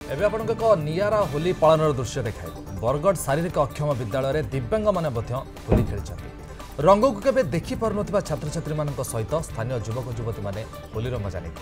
एबे आपनको एक नियारा होली पालन दृश्य देखा बरगढ़ शारीरिक अक्षम विद्यालय दिव्यांग माने होली खेली रंग को केबे देखि पारुनथिबा छात्र छात्री मान सहित स्थानीय युवक युवती माने होलीर मजा नहीं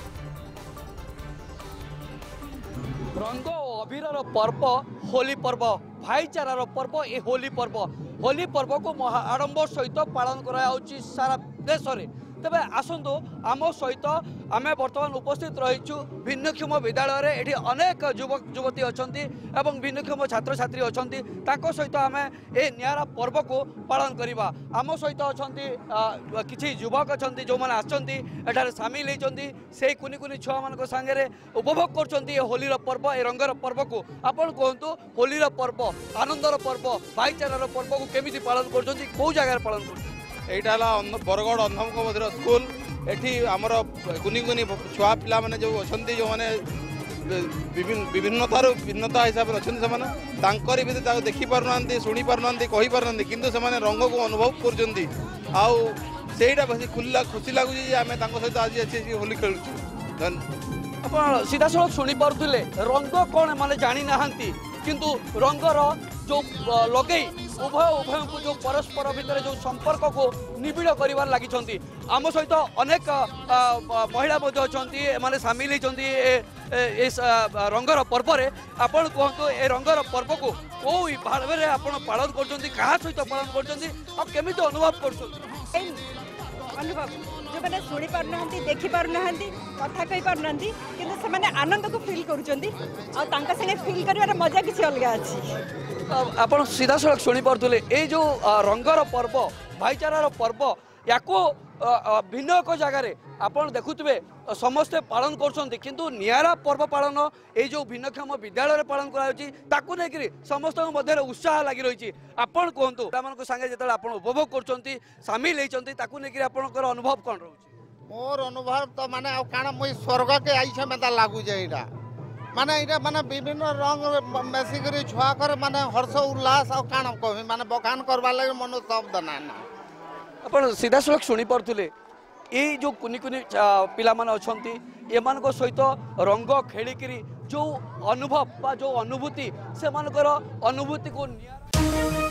रंग अबीर पर्व होली पर्व भाईचारार पर्व ए होली पर्व को आडंबर सहित पालन करा सारा देश में तेरे आसतु आम सहित आम बर्तमान उपस्थित रहीचु भिन्नक्षम विद्यालय ये अनेक युवक युवती अच्छा और भिन्नक्षम छात्र छात्री अच्छा सहित आम ए नियारा पर्व को पालन करवा आम सहित अच्छा किसी युवक अच्छा जो मैंने आठार सामिल होती से कुनि कुनि छुआ मान सागे उपभोग कर होलीर पर्व ए रंगर पर्व को आपड़ कहतु होलीर पर्व आनंदर पर्व भाईचारार पर्व को केमी पालन कर कौ जगार पालन कर यहाँ बरगढ़ अंधम मध्य स्कूल एठी आमर कुनि कुनि छुआ पिला माने जो अच्छे जो मैंने विभिन्नतार भिन्नता हिसाब से अच्छा से भी देखी पारना शुणी पारना कही पारना किंतु से रंग को अनुभव कर बस खुशी लगुच आम सहित आज अच्छी होली खेलुँ आप सीधा सड़क शुणी पारे रंग कौन मैंने जानी ना किंतु रंगर जो लगे उभय को जो परस्पर भितर जो संपर्क को निबिड़ कर लगी आम सहित अनेक महिला अच्छा सामिल होती रंगर पर्व में आपड़ कहतु ए रंगर पर्व को कौ भाव में आप पालन कर सहित पालन करमी अनुभव कर अनुभव जो मैंने शुणी पारना देखी पारना कथा कही पारना किंतु से आनंद को फिल कर फिल कर मजा किसी अलग अच्छी आप सीधा सड़क शुणी पारे ये जो रंगर पर्व भाईचारार पर्व या भिन्न एक जगार आप देखुए समस्ते पालन कर नियारा पर्व पालन ये जो भिन्नक्षम विद्यालय पालन कर समस्त मध्य उत्साह लगी रही आपड़ कहतु सागे जो आप उपभोग कर सामिल होती अनुभव कौन रोचे मोर अनुभव तो माने काना मुई स्वर्ग के आई मैं लगुचे यहाँ माने इटा माने विभिन्न रंग मेसिक छुआ कर माने हर्ष उल्लास और काना कह माने बखान करवा लगे मन शब्द ना आप सीधा सड़क शुणी पारे ये जो कुनि कुनि पिला माने अछंती एमान को सहित रंग खेलिकी जो अनुभव बा जो अनुभूति से मानकर अनुभूति को